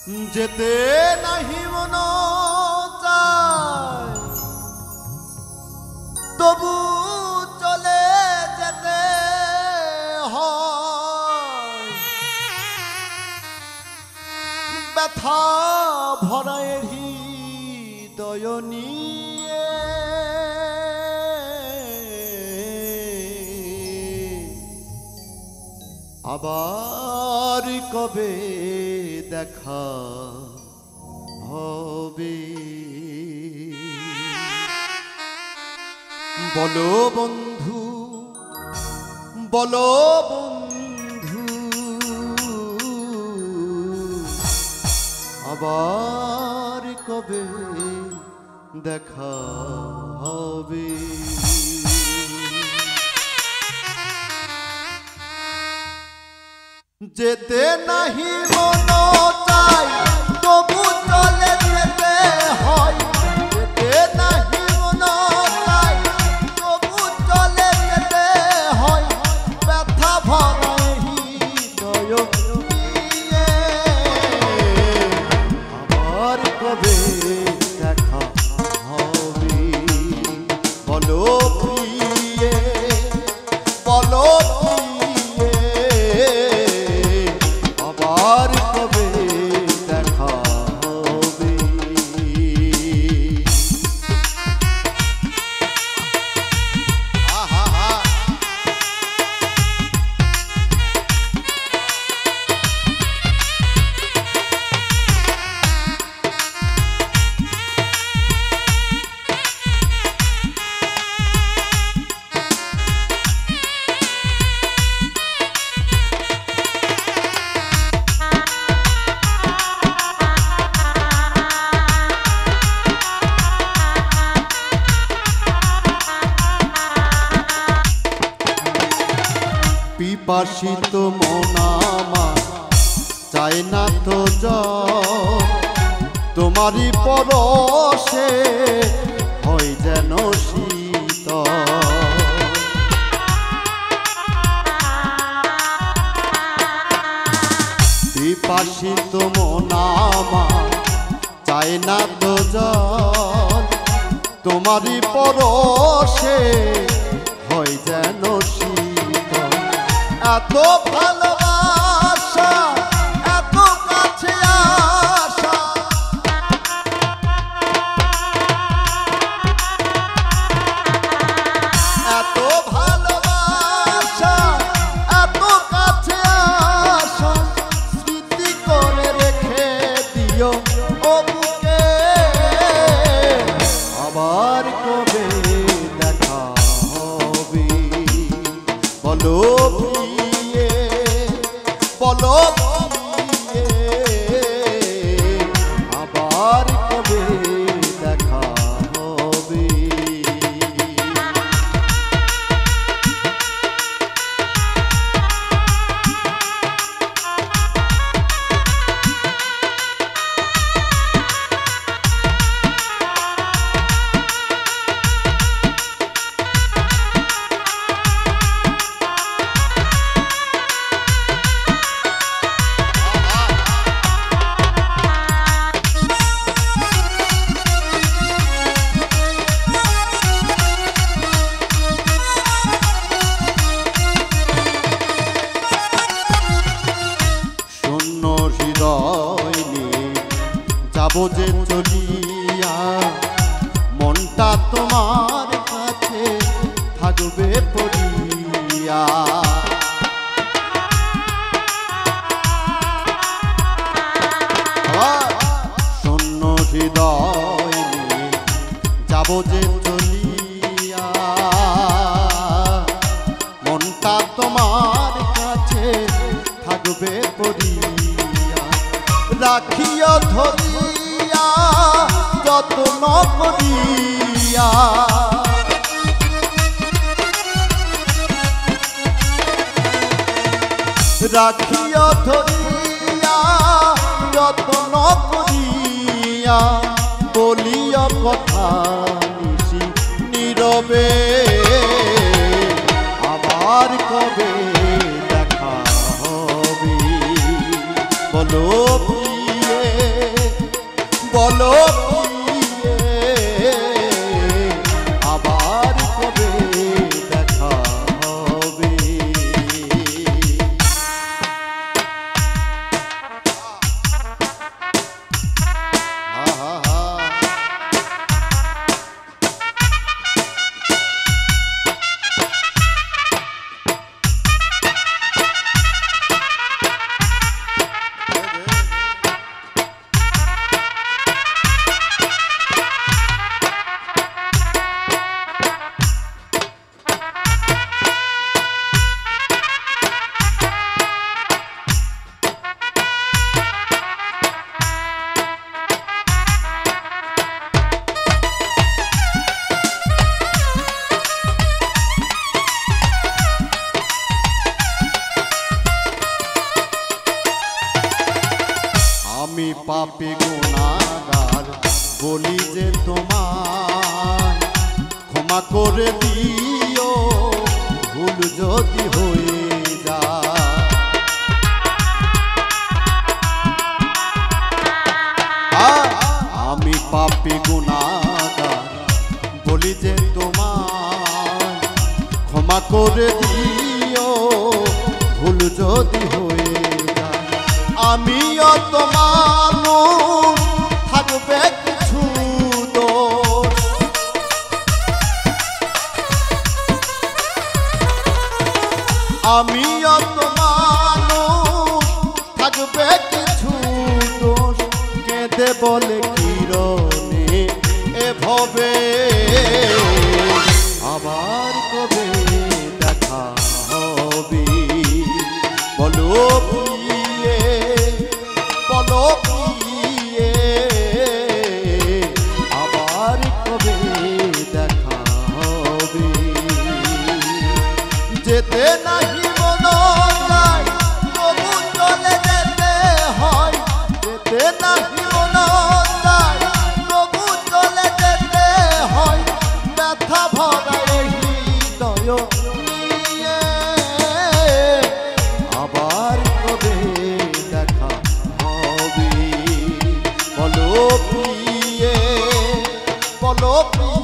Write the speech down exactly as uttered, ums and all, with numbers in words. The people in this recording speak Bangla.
যেতে নাহি মন চায় তবু চলে যেতে হয় ব্যথা ভরা হৃদয় নিয়ে আবার কবে দেখা হবে বলো বন্ধু বলো বন্ধু আবার কবে দেখা হবে যেতে নাহি মন চাই তবু চলে যেতে হয় যেতে নাহি মন চাই তবু চলে যেতে হয় ব্যথা ভরা হৃদয় নিয়ে আবার কবে দেখা হবে বলো প্রিয়ে বলো পিপাসিত মন আমার চায় না তো জল তোমারই পরশে হয় যেন শীতল পিপাসিত মন আমার চায় না তো জল তোমারই পরশে হয় যেন শীতল এত ভালোবাসা এত কাছে আসা এত ভালোবাসা এত কাছে আসা স্মৃতি করে রেখে দিও ও বুকে আবার কবে দেখা হবে বলো বলো আবার কবে দেখা হবে যাবো যে চলিয়া মনটা তোমার কাছে থাকবে পড়িয়া শূন্য হৃদয় নিয়ে যাবো যে চলিয়া মনটা তোমার কাছে থাকবে পড়িয়া রাখিয়া ধরিয়া যত্ন করিয়া রাখিয়া ধরিয়া যত্ন করিয়া বলিয়া কথা নিশি নীরবে আবার কবে দেখা হবে বলো প্রিয়ে আমি পাপী গুনাহগার বলি যে তোমায় ক্ষমা করে দিও ভুল যদি হয়ে যায়। আমি পাপী গুনাহগার বলি যে তোমায় ক্ষমা করে দিও ভুল যদি হয়ে যায়। আমিও তো মানুষ থাকবে কিছু দোষ, আমিও তো মানুষ থাকবে কিছু দোষ। কেঁদে বলে কিরণে এভাবে আবার কবে দেখা হবে বলো প্রিয়ে, বলো প্রিয়ে আবার কবে দেখা হবে। যেতে নাহি মন চায় তবু চলে যেতে হয়, যেতে নাহি মন চায় তবু চলে যেতে হয়। ব্যথা ভরা এই হৃদয় নিয়ে আবার কবে দেখা হবে বলো প্রিয়ে, বলো প্রিয়ে।